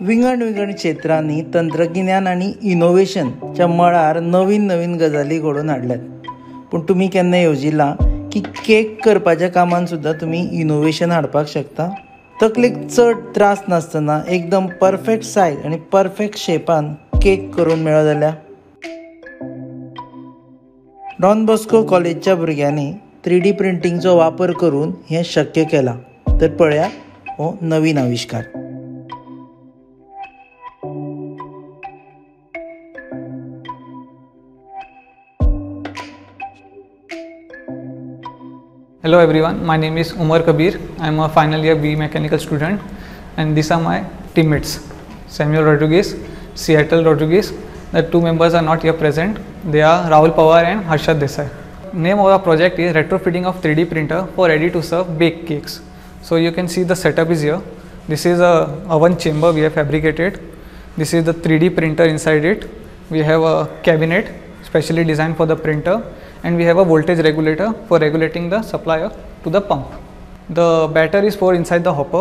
विंगड विंगड क्षेत्रांनी तंत्रज्ञान आनी इनोव्हेशनच्या मळार नवीन नवीन गजाली घडोवन हाडल्यात. पूण तुमी केन्ना येवजिल्लां की केक करपाच्या कामान सुद्दां तुमी इनोव्हेशन हाडपाक शकता. तकलेक चड त्रास नासतना एकदम परफेक्ट सायज आनी परफेक्ट शेपान केक करून मेळो जाल्यार डॉन बॉस्को कॉलेजच्या भुरग्यांनी 3D प्रिंटिंगचो वापर करून हें शक्य केलां. तर पळया हो नवीन आविश्कार. Hello everyone, my name is Umar Kabir. I am a final year B mechanical student and these are my teammates, Samuel Rodriguez, Seattle Rodriguez. The two members are not here present. They are Rahul Pawar and Harshad Desai. Name of our project is retrofitting of 3D printer for ready to serve baked cakes. So you can see the setup is here. This is a oven chamber we have fabricated. This is the 3D printer inside it. We have a cabinet specially designed for the printer. And we have a voltage regulator for regulating the supply to the pump. The batter is poured inside the hopper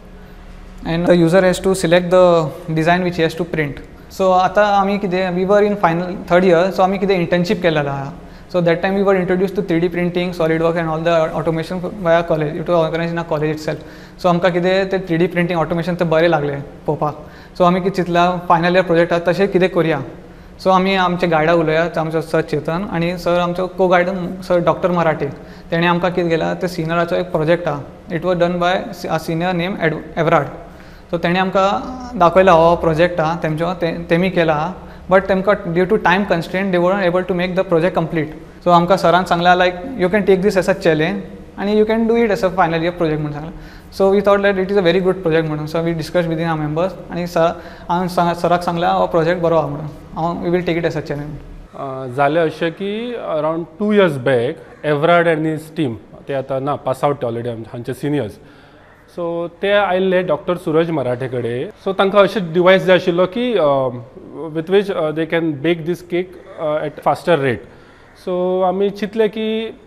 and the user has to select the design which he has to print. So आता आमी कितें we were in final third year, so आमी कितें internship केलेलो आहा. So that time we were introduced to 3D printing, SolidWorks and all the automation via college. It was organized in a college itself. So आमकां कितें ते 3D printing automation ते बरें लागले पळोवपाक. So आमी कितें चिंतलां final year project आहा तशें कितें करुया. सो आमी आमचे गायडा उलोवया आमचो सर चेतन आनी सर आमचो को गायड सर डॉक्टर मराठे तेणें आमकां कितें केलां ते सिनियराचो एक प्रोजेक्ट आहा. It was done by a senior name Everard. So तेणें आमकां दाखयला हो प्रोजेक्ट आहा तेंचो तेमी केला बट तेमकां due to time constraint they weren't able to make the project complete. So आमकां सरान सांगला like you can take this as a challenge आनी you can do it as a final year project म्हणून सांगला. So we thought that it is a very good project म्हणून. So we discuss within our members आनी हांवें सराक सांगला हो project बरो आहा म्हणून हांव we will take it as a challenge. जालें अशें की अरावंड 2 years बॅक एवरार्ड आनी हिज टीम ते आतां ना पास आवट ऑलरेडी हांचे सिनियर्स. सो ते आयिल्ले डॉक्टर सुरज मराठे कडेन. सो तांकां अशें डिवायस जाय आशिल्लो की with which they can bake this cake at faster rate. So आमी चिंतलें की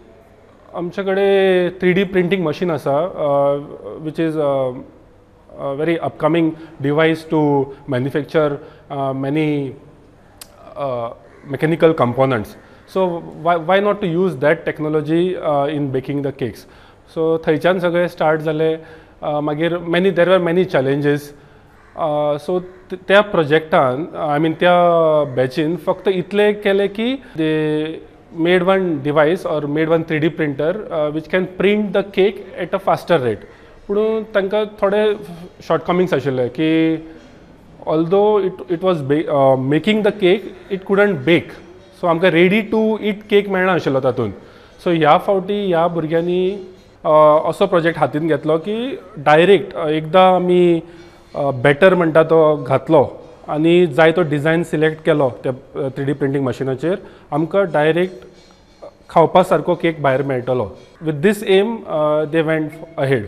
आमचे कडेन 3D प्रिंटींग मशीन आसा which is very upcoming device to manufacture many mechanical components. So why not to use that technology in baking the cakes. So थंयच्यान सगळे start जाले. मागीर there were many challenges. So त्या प्रोजेक्टान I mean त्या बॅचीन फक्त इतले केले की दे made one device or made one 3D printer which can print the cake at a faster rate. पूण तांकां थोडे शॉर्टकमिंग्स आशिल्ले की although it was making the cake it couldn't bake. So आमकां रेडी टू ईट केक मेळना आशिल्लो तातूंत. सो ह्या फावटी ह्या भुरग्यांनी असो प्रोजेक्ट हातीन घेतलो की डायरेक्ट एकदां आमी बॅटर म्हणटा तो घातलो आनी जाय तो डिझायन सिलेक्ट केलो त्या 3D प्रिंटींग मशिनाचेर आमकां डायरेक्ट खावपा सारको केक भायर मेळटलो. With this aim they went ahead.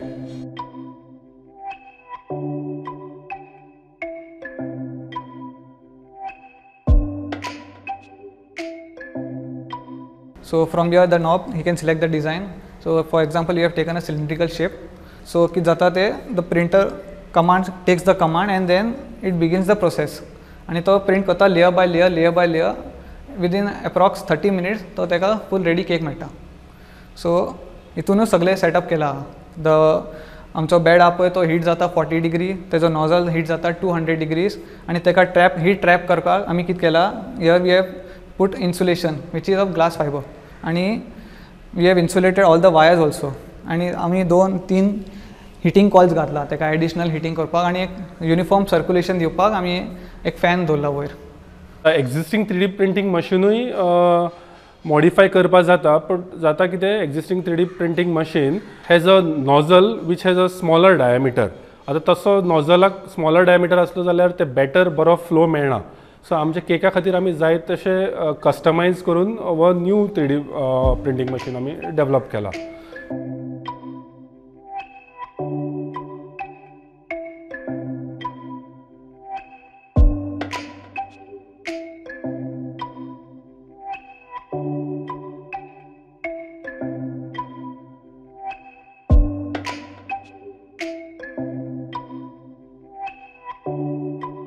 So from here the knob he can select the design. So for example you have taken a cylindrical shape. So कित जाता ते the printer command takes the command and then it begins the process. आणि तो print करता layer by layer within approx 30 minutes तो तेका full ready cake मेळटा. सो हितूनच सगळे सेटअप केला. द आमचो बेड आहा पळय तो हीट जाता 40 डिग्री, तेजो नॉझल हीट जाता 200 डिग्रीज आनी तेका हीट ट्रॅप करपाक आमी कितें केला here we have put insulation which is of glass fiber आणि we have insulated all the wires also आणि आमी 2-3 हिटिंग कॉल्स घातला तेका एडिशनल हिटिंग करपाक आनी एक युनिफॉर्म सर्क्युलेशन दिवपाक आमी एक फॅन दवरला वयर. एक्झिस्टींग 3D प्रिंटींग मशिनूय मॉडिफाय करपा जाता पूण जाता कितें existing 3D printing machine has a nozzle which has a smaller diameter. आतां तसो नॉझलाक स्मॉलर डायमिटर आसलो जाल्यार ते बॅटर बरो फ्लो मेळना. सो आमच्या केका खातीर आमी जाय तशें कस्टमायज करून हो न्यू 3D प्रिंटींग मशीन आमी डेवलप केला.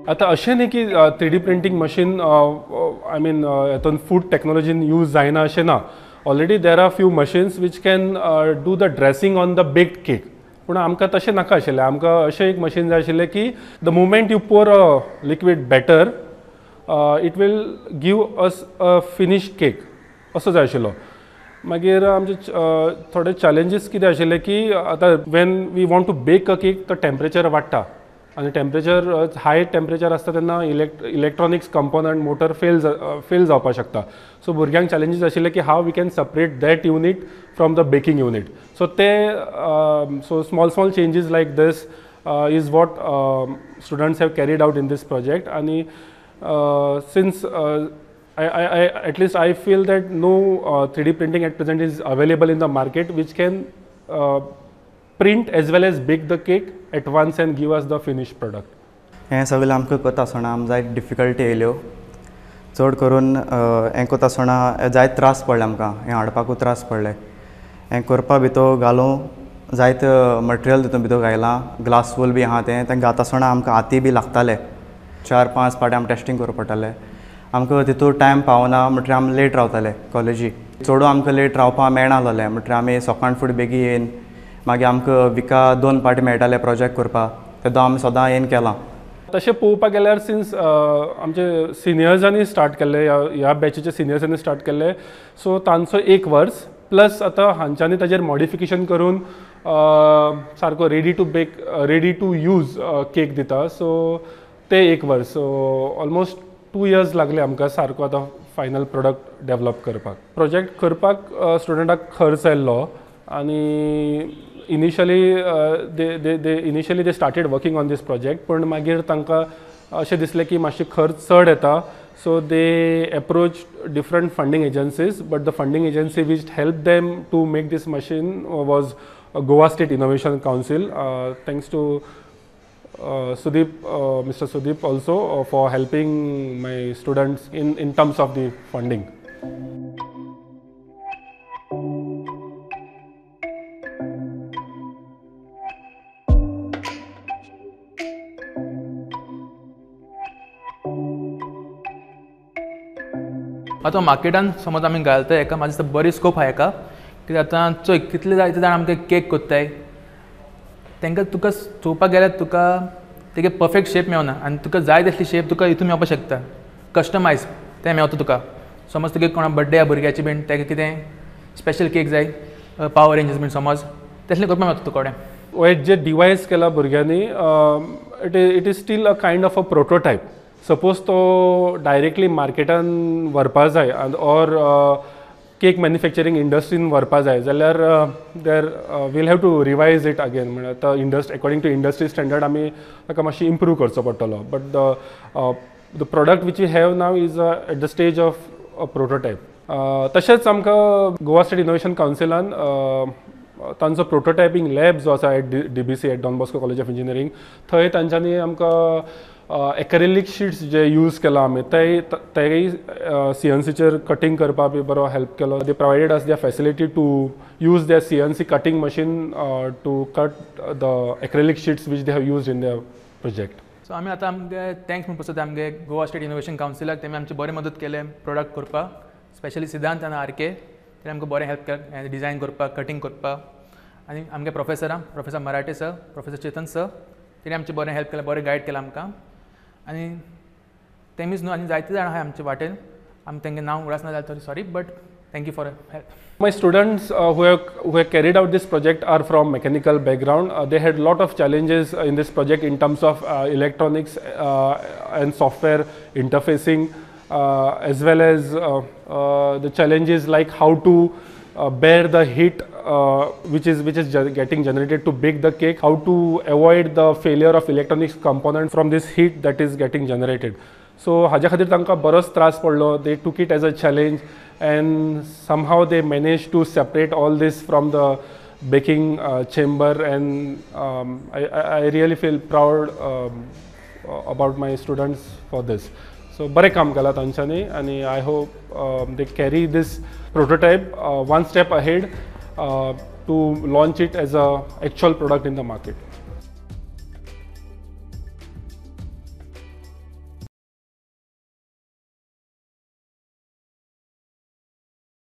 आतां अशें न्ही की 3D printing machine I mean हातून फूड टॅक्नोलॉजीन यूज जायना अशें ना. Already there are few machines which can do the dressing on the baked cake. पूण आमकां तशें नाका आशिल्लें. आमकां अशें एक मशीन जाय आशिल्लें की the moment you pour a liquid batter it will give us a finish cake असो जाय आशिल्लो. मागीर आमचे थोडे चॅलेंजीस कितें आशिल्ले की आतां when we want to bake a cake तो टेम्परेचर वाडटा आनी टेम्परेचर हाय टेम्परेचर आसता तेन्ना इलेक्ट्रॉनिक्स कंपोनंट मोटर फेल जावपाक शकता. सो भुरग्यांक चॅलेंजीस आशिल्ले की how we can separate that unit from the baking unit. So ते so small changes like this is what students have carried out in this project. आनी since at least I feel that no 3D printing at present is available in the market which can print as well as bake the cake at once and give us the finished product. हें सगळें आमकां करता आसतना आमकां जायत difficulty येयल्यो. चड करून हें करता आसतना जायत त्रास पडले आमकां. हें हाडपाकूय त्रास पडले. हें करपा भितर घालूं जायत मटेरियल तितून भितर घायलां. ग्लास वूल बी आहा तें घालता आसतना आमकां हाती बी लागताले. 4-5 पाटी आमकां टेस्टींग करपा पडटालें. आमकां तितूर टायम पावना म्हणटरी आमी लेट रावताले कॉलेजी. चडू आमकां लेट रावपाक मेळनासलें म्हणटरी आमी सकाळ फुडें बेगीन येवन मागीर आमकां विका 2 पाटी मेळटाले प्रोजेक्ट करपाक. तेदो आमी सदां येवन केलां. तशें पळोवपाक गेल्यार सिन्स आमचे सिनियर्सांनी स्टार्ट केल्ले ह्या बॅचीचे सिनियर्सांनी स्टार्ट केल्ले. सो तांचो 1 वर्स प्लस आतां हांच्यांनी ताजेर मॉडिफिकेशन करून सारको ready to bake ready to use cake दिता. सो ते 1 वर्स. सो ऑलमोस्ट 2 years लागले आमकां सारको आतां फायनल प्रोडक्ट डेवलप करपाक. प्रोजेक्ट करपाक स्टुडंटाक खर्च येयल्लो आनी initially they started working on this project. पूण मागीर तांकां अशें दिसलें की मातशें खर्च चड येता. So they approach different funding agencies but the funding agency which help them to make this machine was Goa state innovation council. Thanks to Sudeep, Mr. Sudeep also for helping my students in terms of the funding. आतां मार्केटान समज आमी घालता हेका म्हाका दिसता बरी scope आहा हेका. कित्याक आतां चोय कितले जायते जाण आमकां केक कोत्ताय तांकां तुका चोवपाक गेल्यार तुका तेगे परफेक्ट शेप मेवना आनी तुका जाय तसली शेप तुका हितून मेळपाक शकता. कस्टमायज तें मेवता तुका. समज तुगे कोणा बड्डे आहा भुरग्याची बीन तेका कितें स्पेशल केक जाय पावर रेंजीस बीन समज तसलें करपाक मेवता तुका कडेन. हे जे डिवायस केला भुरग्यांनी it is still a kind of a prototype. Suppose तो डायरेक्टली मार्केटान व्हरपा जाय ऑर केक मॅन्युफॅक्चरींग इंडस्ट्रीन व्हरपा जाय जाल्यार there will have to revise it again. म्हणल्यार आतां अकॉर्डिंग टू इंडस्ट्री स्टँडर्ड आमी ताका मातशी इम्प्रूव करचो पडटलो. But the product which we have now is at the stage of a prototype. तशेंच आमकां गोवा स्टेट इनोवेशन कावन्सिलान तांचो प्रोटोटायपींग लॅब जो आसा at DBC at Don Bosco college of engineering थंय तांच्यांनी आमकां एक्रेलिक शीट्स जे यूज केला आमी तेय CNCचेर कटींग करपाक बी बरो हेल्प केलो. They provided us the facility to use their CNC cutting machine to cut the acrylic sheets which they have use in their project. So आमी आतां आमगे थँक्स म्हणपाक सोदता आमगे गोवा स्टेट इनोवेशन कावन्सिलाक. तेमी आमची बरी मदत केले प्रोडक्ट करपाक. स्पेशली सिद्धांत आनी RK तेणें आमकां बरें हेल्प केलें डिजायन करपाक कटींग करपाक. आनी आमगे प्रोफेसर मराठे सर प्रोफेसर चेतन सर तेणी आमचें बरें हेल्प केलें बरें गायड केलां आमकां. आनी तेमीच न्हू आनी जायते जाण आहाय आमचे वाटेन. आमी तेंगे नांव उडासना जाल्यार तरी sorry but thank you for help. My students who have carried out this project are from mechanical background. They had lot of challenges in this project in terms of electronics and software interfacing, as well as the challenges like how to bear the heat which is getting generated to bake the cake, how to avoid the failure of electronics component from this heat that is getting generated. So हाजे खातीर तांकां बरोच त्रास पडलो. They took it as a challenge and somehow they managed to separate all this from the baking chamber, and I really feel proud about my students for this. So बरें काम केलां तांच्यांनी आनी I hope they carry this prototype one step ahead to launch it as a actual product in the market.